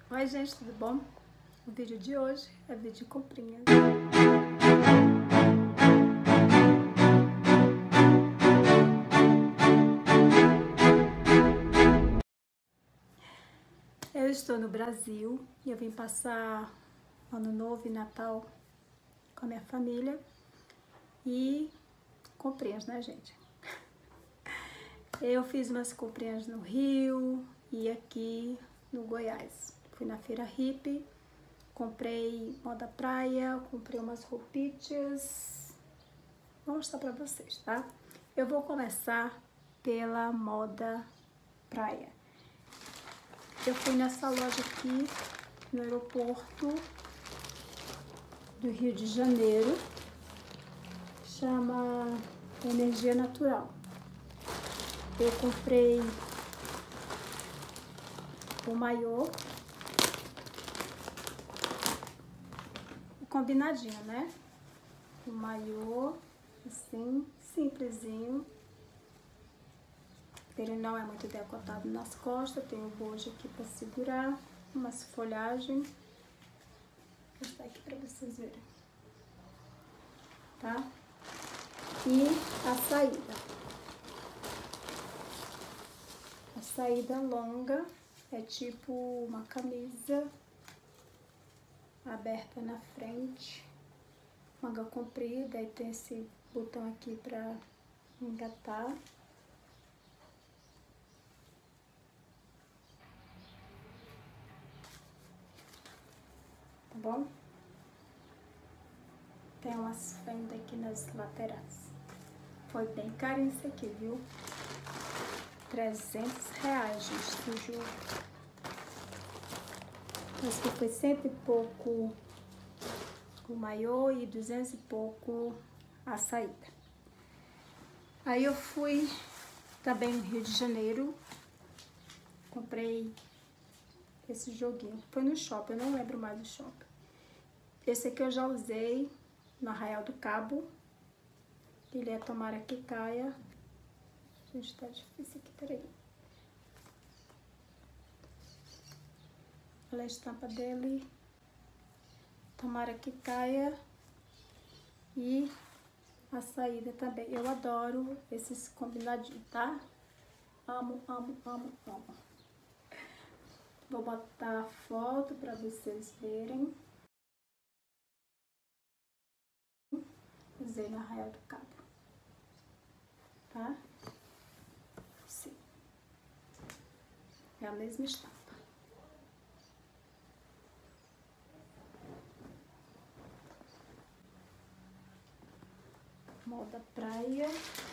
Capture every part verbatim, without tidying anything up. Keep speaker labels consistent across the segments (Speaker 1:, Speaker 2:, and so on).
Speaker 1: Oi gente, tudo bom? O vídeo de hoje é vídeo de comprinhas. Eu estou no Brasil e eu vim passar Ano Novo e Natal com a minha família e comprinhas, né, gente? Eu fiz umas comprinhas no Rio e aqui no Goiás. Fui na feira hippie, comprei moda praia, comprei umas roupitas. Vou mostrar pra vocês, tá? Eu vou começar pela moda praia. Eu fui nessa loja aqui no aeroporto do Rio de Janeiro, chama Energia Natural. Eu comprei o maiô, o combinadinho, né? O maiô, assim, simplesinho. Ele não é muito decotado nas costas, tem o bojo aqui para segurar, umas folhagens. Vou mostrar aqui para vocês verem, tá? E a saída. A saída longa é tipo uma camisa aberta na frente, manga comprida, aí tem esse botão aqui para engatar. Tá bom? Tem umas fendas aqui nas laterais. Foi bem carinho isso aqui, viu? trezentos reais, gente, do jogo. Acho que foi cento e pouco o maiô e duzentos e pouco a saída. Aí eu fui também no Rio de Janeiro, comprei esse joguinho. Foi no shopping, eu não lembro mais do shopping. Esse aqui eu já usei no Arraial do Cabo. Ele é tomara que caia. Gente, tá difícil aqui, peraí. Olha a estampa dele. Tomara que caia. E a saída também. Eu adoro esses combinadinhos, tá? Amo, amo, amo, amo. Vou botar a foto pra vocês verem. Usei no Arraial do Cabo. Tá? Sim. É a mesma estampa. Moda praia.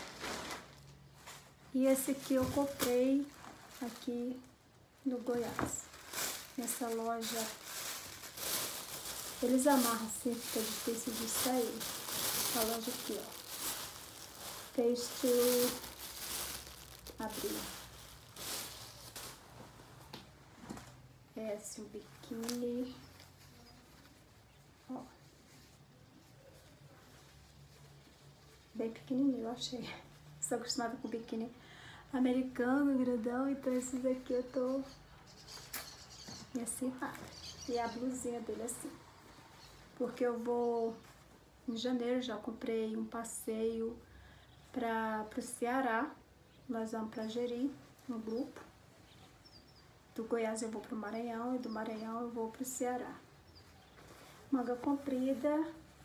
Speaker 1: E esse aqui eu comprei aqui no Goiás. Nessa loja. Eles amarram assim, fica difícil de sair. Essa loja aqui, ó. Deixa eu abrir. Esse, um biquíni. Ó. Bem pequenininho, eu achei. Estou acostumada com biquíni americano, grandão, então esses aqui eu tô me acirrada. E a blusinha dele assim. Porque eu vou em janeiro, já comprei um passeio para o Ceará. Nós vamos para Jeri, no grupo. Do Goiás eu vou para o Maranhão e do Maranhão eu vou para o Ceará. Manga comprida,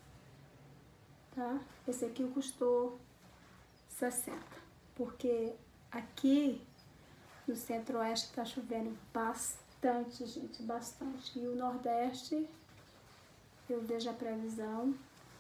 Speaker 1: tá? Esse aqui custou sessenta, porque aqui no Centro-Oeste tá chovendo bastante, gente, bastante. E o Nordeste, eu vejo a previsão,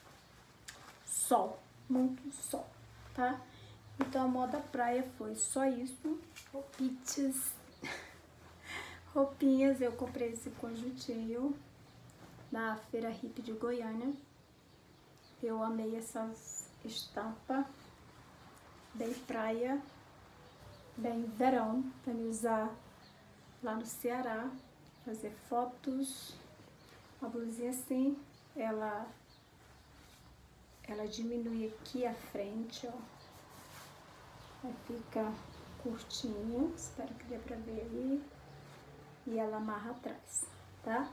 Speaker 1: sol, muito sol, tá? Então a moda praia foi só isso. Roupitas, roupinhas, eu comprei esse conjuntinho na feira hippie de Goiânia. Eu amei essas estampas, bem praia, bem verão, para me usar lá no Ceará, fazer fotos. A blusinha assim, ela, ela diminui aqui a frente, ó. Aí fica curtinho, espero que dê pra ver aí. e ela amarra atrás, tá?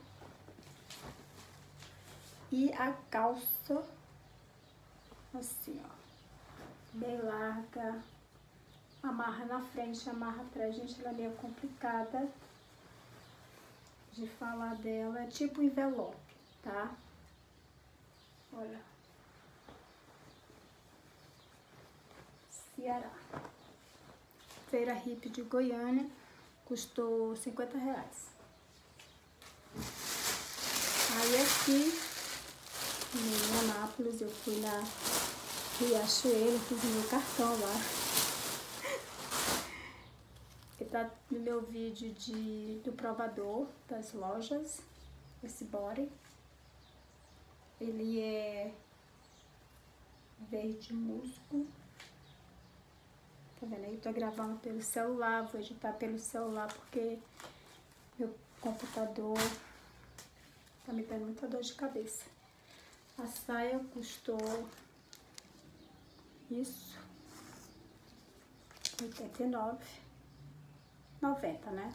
Speaker 1: E a calça, assim, ó, bem larga, amarra na frente, amarra atrás. Gente, ela é meio complicada de falar dela, é tipo envelope, tá? Olha. Ceará. Feira Hippie de Goiânia, custou cinquenta reais. Aí aqui, em Anápolis, eu fui na Riachuelo, fiz o meu cartão lá. E tá no meu vídeo de, do provador das lojas, esse body. Ele é verde musgo. Tá vendo aí? Tô gravando pelo celular, vou editar pelo celular porque meu computador tá me dando muita dor de cabeça. A saia custou isso, oitenta e nove reais, noventa, né?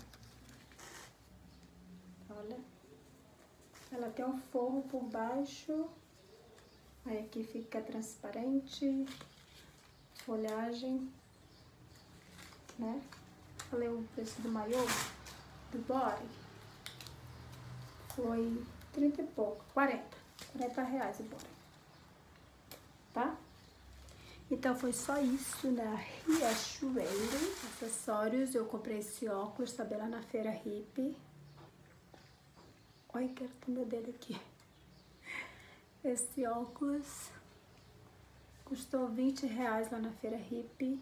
Speaker 1: Olha, ela tem um forro por baixo, aí aqui fica transparente, folhagem, né? Falei o preço do maiô, do body, foi trinta e pouco, quarenta, quarenta reais o body, tá? Então foi só isso na Riachuelo. Acessórios, eu comprei esse óculos, também lá na Feira Hippie. Olha, quero ter meu dedo aqui. Esse óculos custou vinte reais lá na Feira Hippie.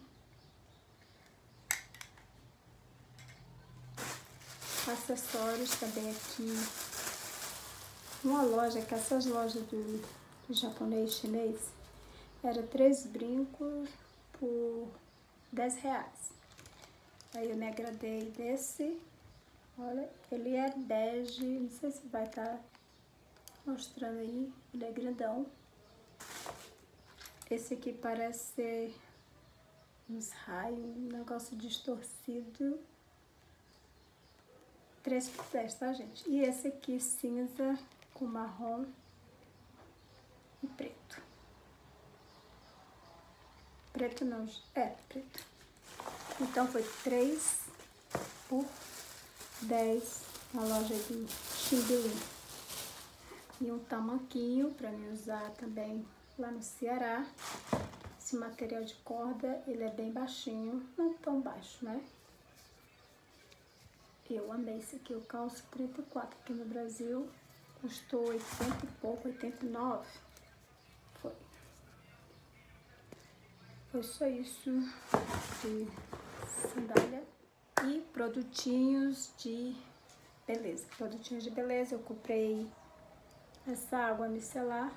Speaker 1: Acessórios também aqui. Uma loja, que essas lojas do, do japonês, chinês, era três brincos por dez reais. Aí eu me agradei desse. Olha, ele é bege, não sei se vai estar mostrando aí, ele é grandão. Esse aqui parece ser uns raios, um negócio distorcido. três por dez, tá, gente? E esse aqui cinza com marrom e preto. Preto não, é preto. Então foi três por dez na loja de Ximbilim. E um tamanquinho para me usar também lá no Ceará. Esse material de corda, ele é bem baixinho, não tão baixo, né? Eu amei esse aqui, eu calço trinta e quatro aqui no Brasil, custou oitenta e pouco, oitenta e nove. Foi. Foi só isso de sandália e produtinhos de beleza. Produtinhos de beleza, eu comprei essa água micelar.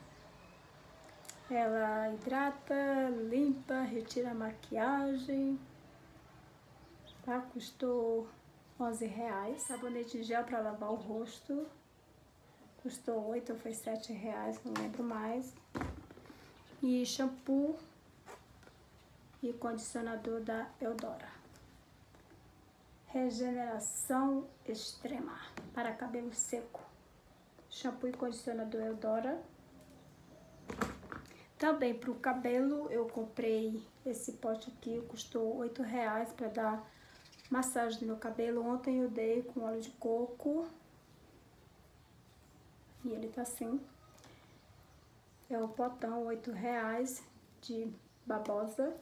Speaker 1: Ela hidrata, limpa, retira a maquiagem, tá? Custou onze reais. Sabonete em gel para lavar o rosto, custou oito ou foi sete reais, não lembro mais. E shampoo e condicionador da Eudora. Regeneração extrema para cabelo seco. Shampoo e condicionador Eudora. Também para o cabelo eu comprei esse pote aqui, custou oito reais para dar massagem no meu cabelo. Ontem eu dei com óleo de coco e ele tá assim. É o potão, oito reais de babosa.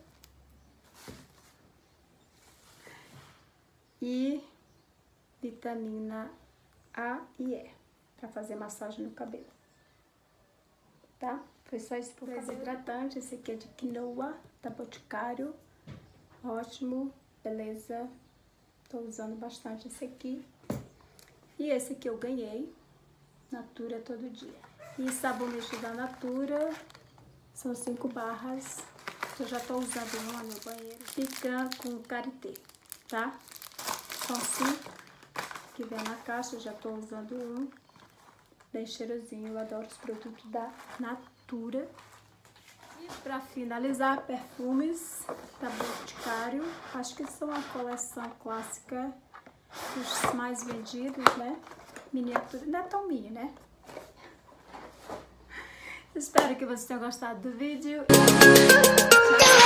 Speaker 1: E vitamina A e E para fazer massagem no cabelo, tá? Foi só isso por cabelo. Hidratante, esse aqui é de quinoa, da Boticário, ótimo, beleza. Tô usando bastante esse aqui. E esse aqui eu ganhei, Natura todo dia. E sabonete da Natura, são cinco barras. Eu já tô usando um no meu banheiro. Fica com karité, tá? São cinco que vem na caixa, eu já tô usando um. Bem cheirosinho, eu adoro os produtos da Natura. E pra finalizar, perfumes da Boticário. Acho que são a coleção clássica os mais vendidos, né? Miniatura, não é tão mini, né? Espero que você tenha gostado do vídeo. Tchau.